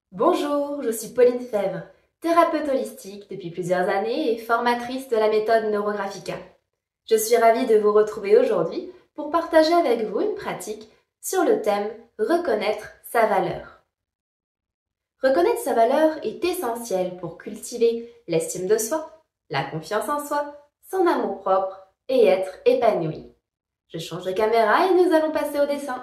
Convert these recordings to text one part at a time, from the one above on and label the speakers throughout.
Speaker 1: Bonjour, je suis Pauline Fèvre, thérapeute holistique depuis plusieurs années et formatrice de la méthode Neurographica. Je suis ravie de vous retrouver aujourd'hui pour partager avec vous une pratique sur le thème Reconnaître sa valeur. Reconnaître sa valeur est essentiel pour cultiver l'estime de soi, la confiance en soi, son amour-propre et être épanoui. Je change de caméra et nous allons passer au dessin.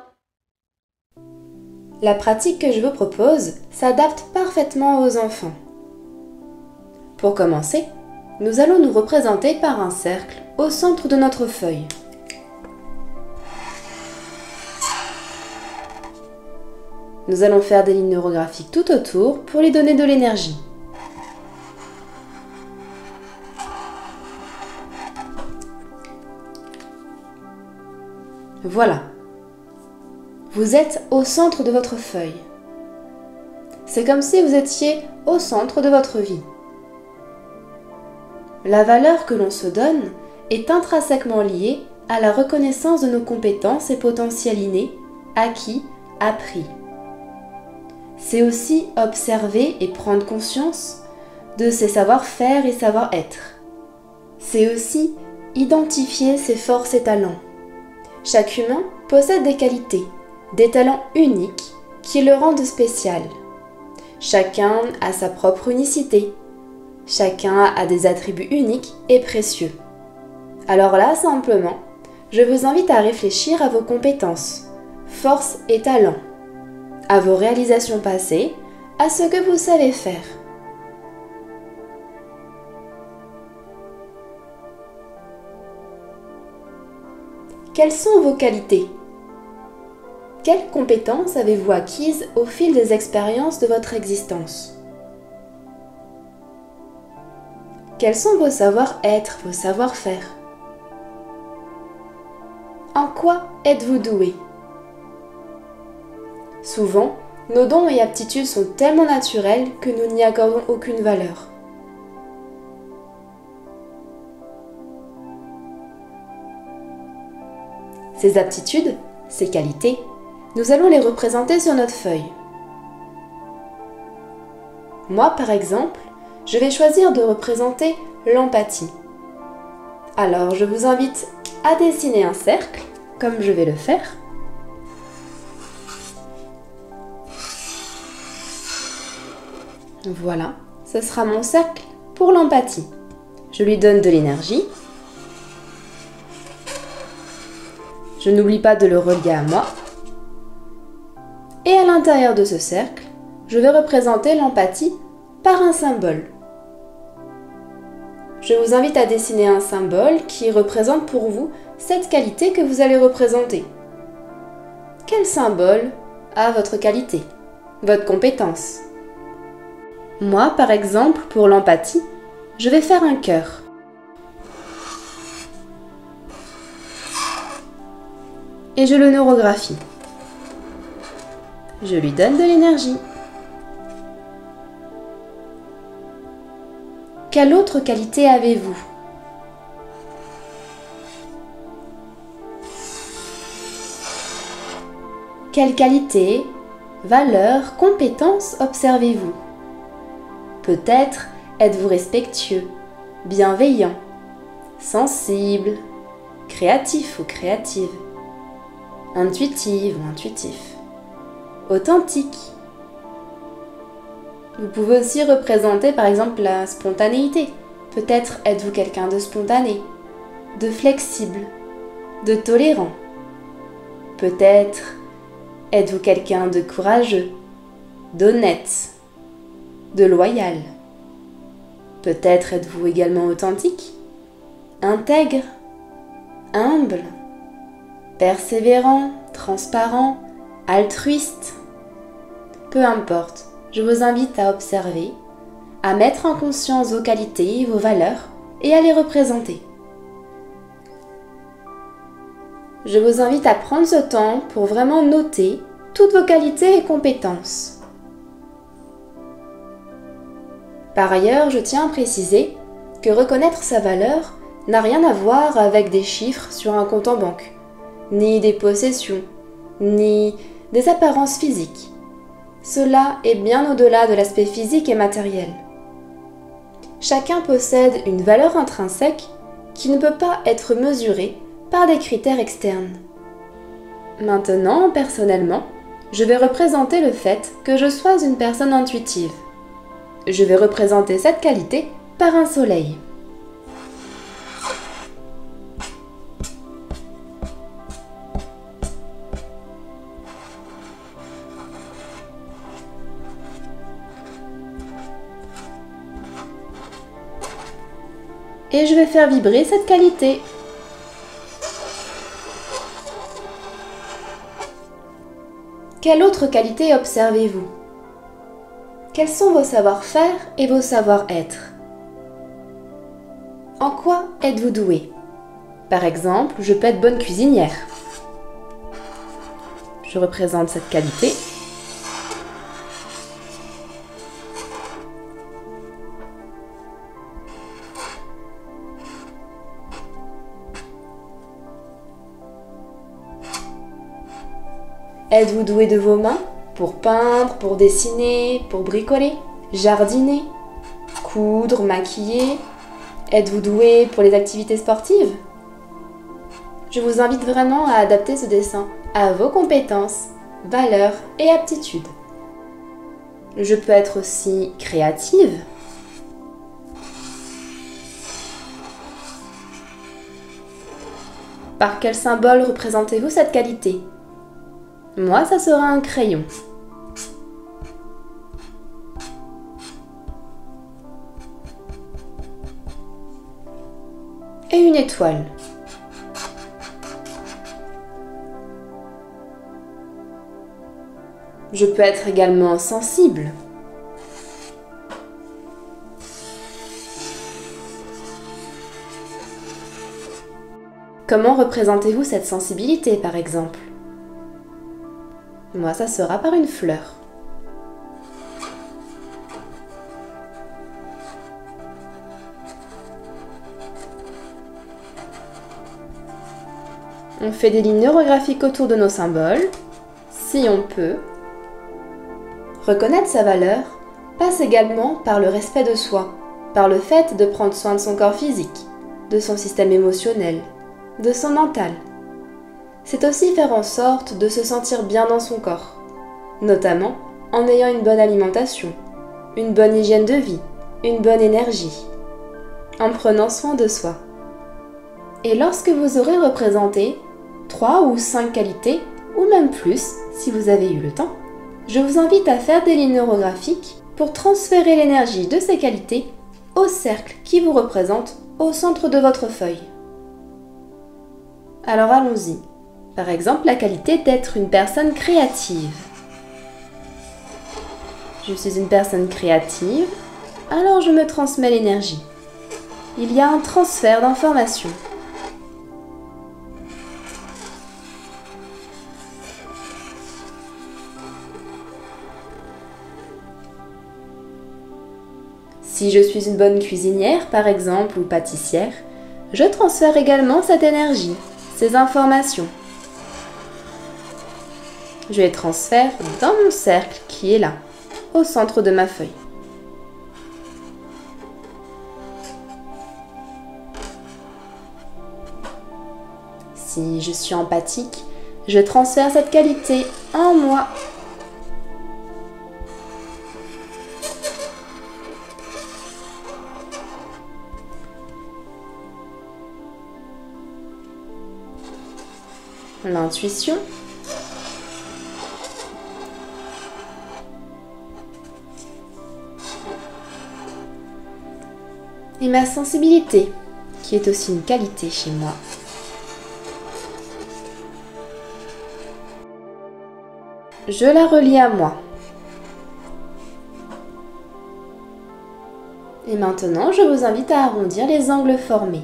Speaker 1: La pratique que je vous propose s'adapte parfaitement aux enfants. Pour commencer, nous allons nous représenter par un cercle au centre de notre feuille. Nous allons faire des lignes neurographiques tout autour pour lui donner de l'énergie. Voilà. Vous êtes au centre de votre feuille. C'est comme si vous étiez au centre de votre vie. La valeur que l'on se donne est intrinsèquement liée à la reconnaissance de nos compétences et potentiels innés, acquis, appris. C'est aussi observer et prendre conscience de ses savoir-faire et savoir-être. C'est aussi identifier ses forces et talents. Chaque humain possède des qualités, des talents uniques qui le rendent spécial. Chacun a sa propre unicité. Chacun a des attributs uniques et précieux. Alors là, simplement, je vous invite à réfléchir à vos compétences, forces et talents, à vos réalisations passées, à ce que vous savez faire. Quelles sont vos qualités ? Quelles compétences avez-vous acquises au fil des expériences de votre existence ? Quels sont vos savoir-être, vos savoir-faire ? En quoi êtes-vous doué ? Souvent, nos dons et aptitudes sont tellement naturels que nous n'y accordons aucune valeur. Ces aptitudes, ces qualités, nous allons les représenter sur notre feuille. Moi, par exemple, je vais choisir de représenter l'empathie. Alors, je vous invite à dessiner un cercle, comme je vais le faire. Voilà, ce sera mon cercle pour l'empathie. Je lui donne de l'énergie. Je n'oublie pas de le relier à moi. Et à l'intérieur de ce cercle, je vais représenter l'empathie par un symbole. Je vous invite à dessiner un symbole qui représente pour vous cette qualité que vous allez représenter. Quel symbole a votre qualité, votre compétence ? Moi, par exemple, pour l'empathie, je vais faire un cœur. Et je le neurographie. Je lui donne de l'énergie. Quelle autre qualité avez-vous ? Quelle qualité, valeur, compétence observez-vous ? Peut-être êtes-vous respectueux, bienveillant, sensible, créatif ou créative, intuitive ou intuitif, authentique. Vous pouvez aussi représenter par exemple la spontanéité. Peut-être êtes-vous quelqu'un de spontané, de flexible, de tolérant. Peut-être êtes-vous quelqu'un de courageux, d'honnête, de loyal. Peut-être êtes-vous également authentique, intègre, humble, persévérant, transparent, altruiste. Peu importe, je vous invite à observer, à mettre en conscience vos qualités, vos valeurs et à les représenter. Je vous invite à prendre ce temps pour vraiment noter toutes vos qualités et compétences. Par ailleurs, je tiens à préciser que reconnaître sa valeur n'a rien à voir avec des chiffres sur un compte en banque, ni des possessions, ni des apparences physiques. Cela est bien au-delà de l'aspect physique et matériel. Chacun possède une valeur intrinsèque qui ne peut pas être mesurée par des critères externes. Maintenant, personnellement, je vais représenter le fait que je sois une personne intuitive. Je vais représenter cette qualité par un soleil. Et je vais faire vibrer cette qualité. Quelle autre qualité observez-vous? Quels sont vos savoir-faire et vos savoir-être? En quoi êtes-vous doué? Par exemple, je peux être bonne cuisinière. Je représente cette qualité. Êtes-vous doué de vos mains? Pour peindre, pour dessiner, pour bricoler, jardiner, coudre, maquiller? Êtes-vous doué pour les activités sportives? Je vous invite vraiment à adapter ce dessin à vos compétences, valeurs et aptitudes. Je peux être aussi créative. Par quel symbole représentez-vous cette qualité? Moi, ça sera un crayon. Et une étoile. Je peux être également sensible. Comment représentez-vous cette sensibilité, par exemple? Moi, ça sera par une fleur. On fait des lignes neurographiques autour de nos symboles, si on peut. Reconnaître sa valeur passe également par le respect de soi, par le fait de prendre soin de son corps physique, de son système émotionnel, de son mental. C'est aussi faire en sorte de se sentir bien dans son corps, notamment en ayant une bonne alimentation, une bonne hygiène de vie, une bonne énergie, en prenant soin de soi. Et lorsque vous aurez représenté 3 ou 5 qualités, ou même plus si vous avez eu le temps, je vous invite à faire des lignes neurographiques pour transférer l'énergie de ces qualités au cercle qui vous représente au centre de votre feuille. Alors allons-y. Par exemple, la qualité d'être une personne créative. Je suis une personne créative, alors je me transmets l'énergie. Il y a un transfert d'informations. Si je suis une bonne cuisinière, par exemple, ou pâtissière, je transfère également cette énergie, ces informations. Je les transfère dans mon cercle qui est là, au centre de ma feuille. Si je suis empathique, je transfère cette qualité en moi. L'intuition. Et ma sensibilité, qui est aussi une qualité chez moi. Je la relie à moi. Et maintenant, je vous invite à arrondir les angles formés.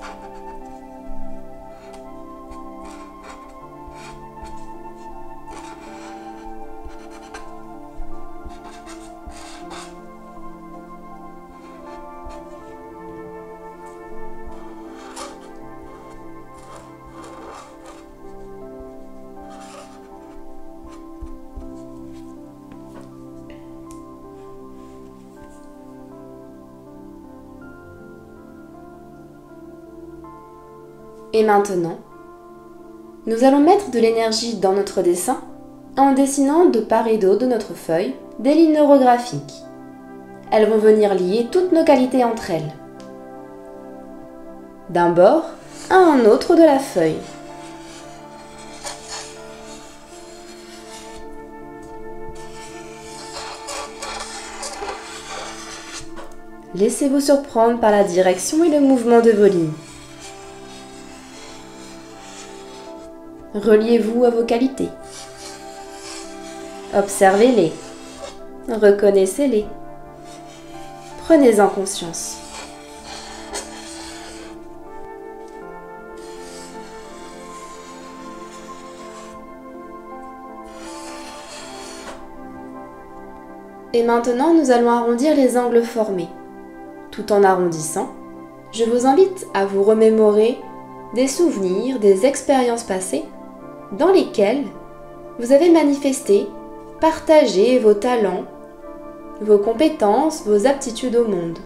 Speaker 1: Et maintenant, nous allons mettre de l'énergie dans notre dessin en dessinant de part et d'autre de notre feuille des lignes neurographiques. Elles vont venir lier toutes nos qualités entre elles, d'un bord à un autre de la feuille. Laissez-vous surprendre par la direction et le mouvement de vos lignes. Reliez-vous à vos qualités. Observez-les. Reconnaissez-les. Prenez-en conscience. Et maintenant, nous allons arrondir les angles formés. Tout en arrondissant, je vous invite à vous remémorer des souvenirs, des expériences passées dans lesquelles vous avez manifesté, partagé vos talents, vos compétences, vos aptitudes au monde.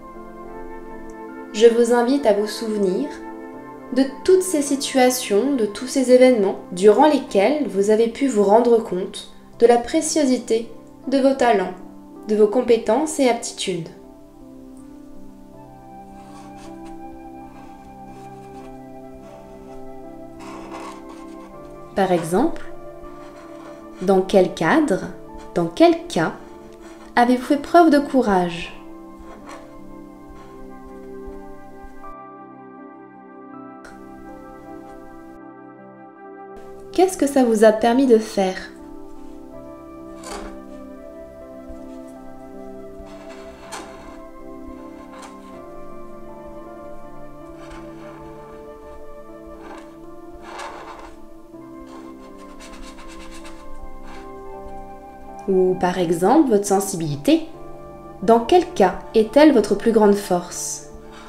Speaker 1: Je vous invite à vous souvenir de toutes ces situations, de tous ces événements durant lesquels vous avez pu vous rendre compte de la préciosité de vos talents, de vos compétences et aptitudes. Par exemple, dans quel cadre, dans quel cas avez-vous fait preuve de courage ? Qu'est-ce que ça vous a permis de faire ? Ou par exemple, votre sensibilité. Dans quel cas est-elle votre plus grande force ?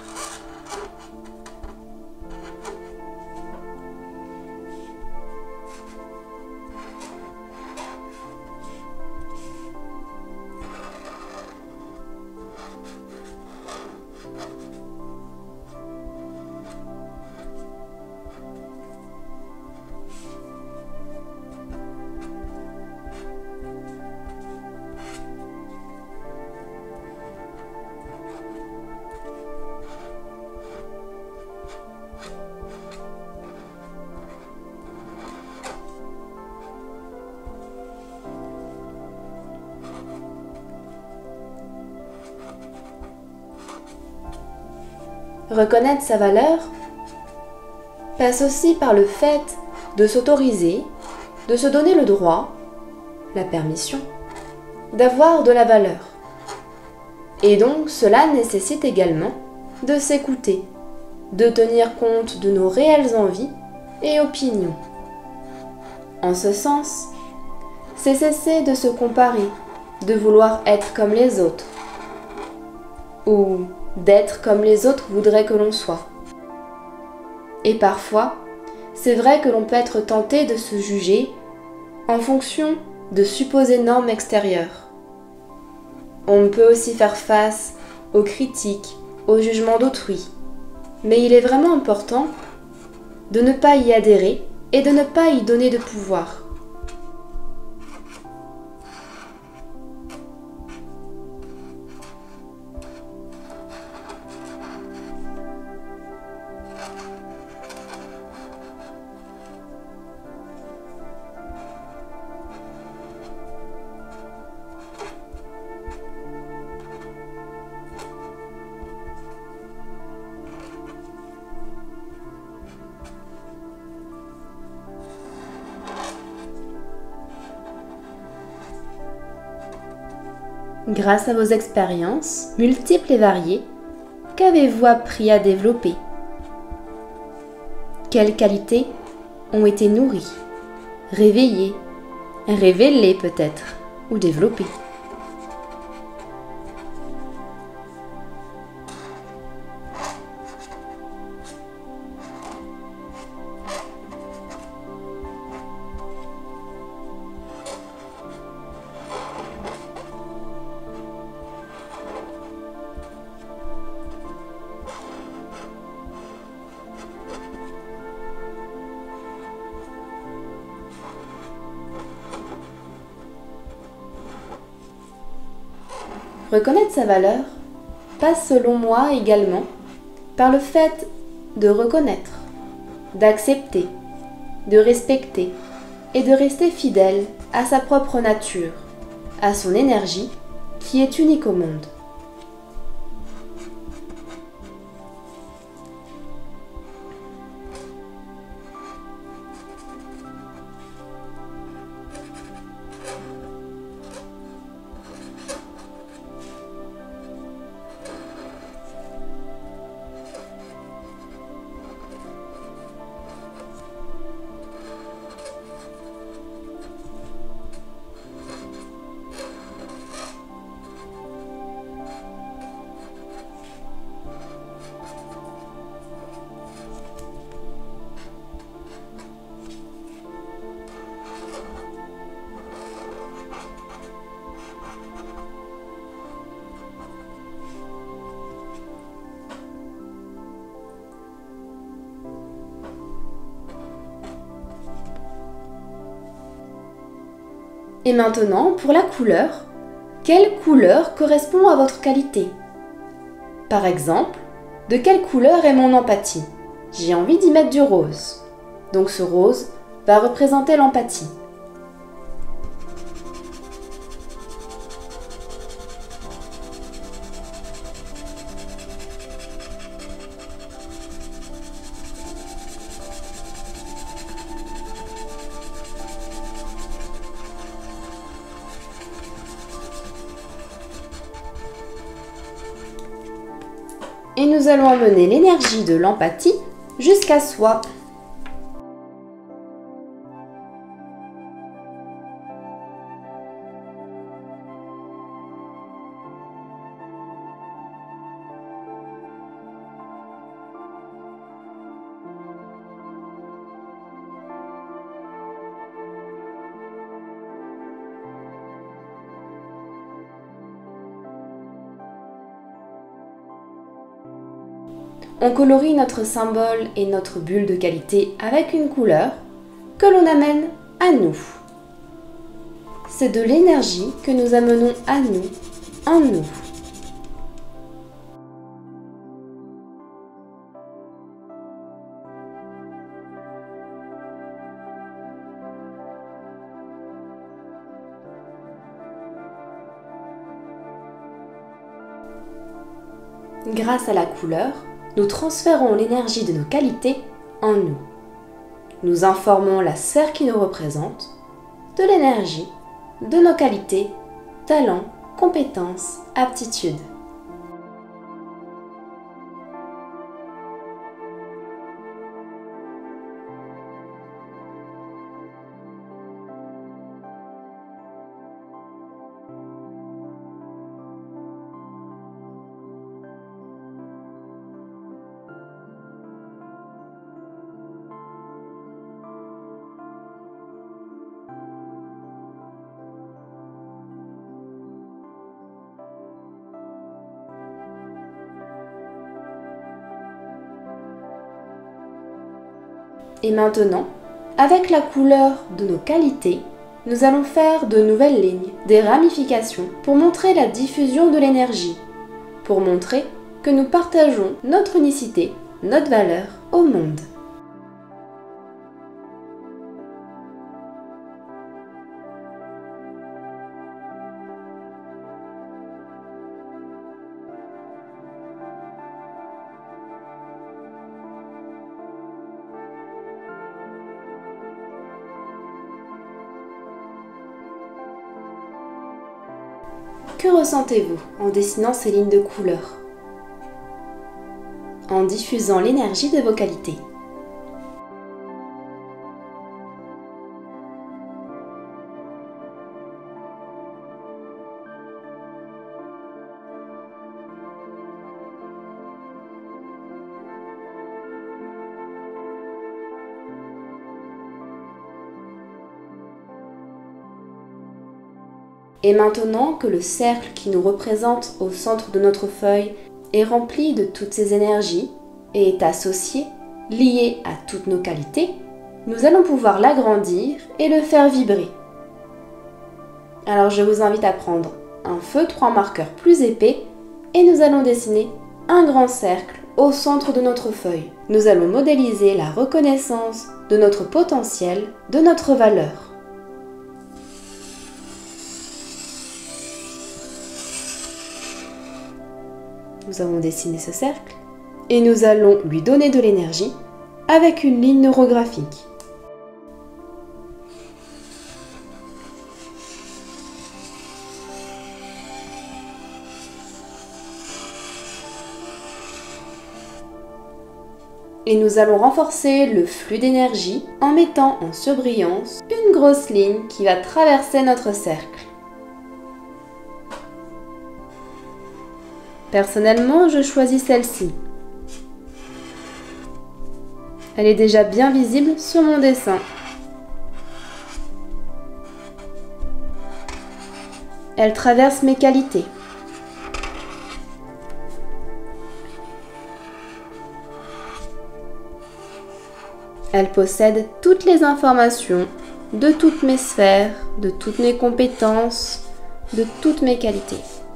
Speaker 1: Reconnaître sa valeur passe aussi par le fait de s'autoriser, de se donner le droit, la permission, d'avoir de la valeur. Et donc cela nécessite également de s'écouter, de tenir compte de nos réelles envies et opinions. En ce sens, c'est cesser de se comparer, de vouloir être comme les autres, ou d'être comme les autres voudraient que l'on soit. Et parfois, c'est vrai que l'on peut être tenté de se juger en fonction de supposées normes extérieures. On peut aussi faire face aux critiques, aux jugements d'autrui. Mais il est vraiment important de ne pas y adhérer et de ne pas y donner de pouvoir. Grâce à vos expériences multiples et variées, qu'avez-vous appris à développer? Quelles qualités ont été nourries, réveillées, révélées peut-être, ou développées? Reconnaître sa valeur passe selon moi également par le fait de reconnaître, d'accepter, de respecter et de rester fidèle à sa propre nature, à son énergie qui est unique au monde. Et maintenant, pour la couleur, quelle couleur correspond à votre qualité? Par exemple, de quelle couleur est mon empathie? J'ai envie d'y mettre du rose. Donc ce rose va représenter l'empathie. Et nous allons emmener l'énergie de l'empathie jusqu'à soi. On colorie notre symbole et notre bulle de qualité avec une couleur que l'on amène à nous. C'est de l'énergie que nous amenons à nous, en nous. Grâce à la couleur, nous transférons l'énergie de nos qualités en nous. Nous informons la sphère qui nous représente de l'énergie, de nos qualités, talents, compétences, aptitudes. Et maintenant, avec la couleur de nos qualités, nous allons faire de nouvelles lignes, des ramifications pour montrer la diffusion de l'énergie, pour montrer que nous partageons notre unicité, notre valeur au monde. Que ressentez-vous en dessinant ces lignes de couleur? En diffusant l'énergie de vos qualités. Et maintenant que le cercle qui nous représente au centre de notre feuille est rempli de toutes ces énergies et est associé, lié à toutes nos qualités, nous allons pouvoir l'agrandir et le faire vibrer. Alors je vous invite à prendre un feutre ou un marqueur plus épais et nous allons dessiner un grand cercle au centre de notre feuille. Nous allons modéliser la reconnaissance de notre potentiel, de notre valeur. Nous avons dessiné ce cercle et nous allons lui donner de l'énergie avec une ligne neurographique. Et nous allons renforcer le flux d'énergie en mettant en surbrillance une grosse ligne qui va traverser notre cercle. Personnellement, je choisis celle-ci. Elle est déjà bien visible sur mon dessin. Elle traverse mes qualités. Elle possède toutes les informations de toutes mes sphères, de toutes mes compétences, de toutes mes qualités.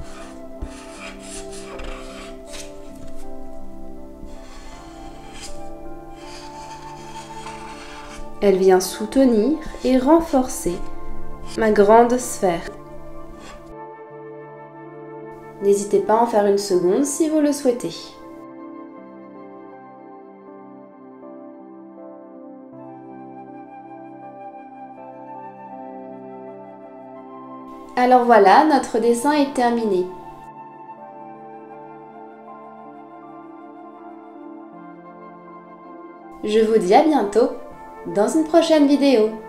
Speaker 1: Elle vient soutenir et renforcer ma grande sphère. N'hésitez pas à en faire une seconde si vous le souhaitez. Alors voilà, notre dessin est terminé. Je vous dis à bientôt dans une prochaine vidéo.